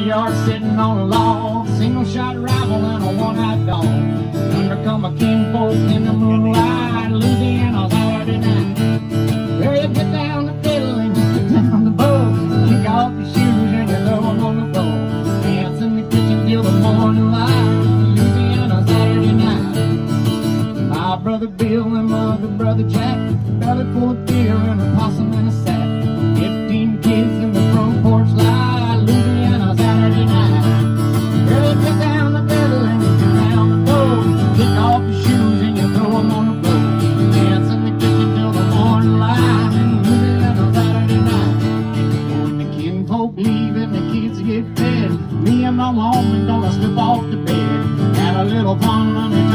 yard sitting on a log, single shot rifle and a one-eyed dog. Under come a kinfolk in the moonlight, Louisiana Saturday night. Well, you get down the fiddle and you get down the bow, kick off your shoes and you throw them on the floor. Dance in the kitchen till the morning light, Louisiana Saturday night. My brother Bill and my other brother Jack, belly full of beer and a possum in a sack. 15 kids in the front porch light, Louisiana Saturday night. Well, you get down the fiddle and you get down the floor, kick off your shoes and you throw them on the floor. Dance in the kitchen till the morning light, Louisiana Saturday night. When the kinfolk leave and the kids get fed, me and my woman gonna slip off to bed. Have a little fun on the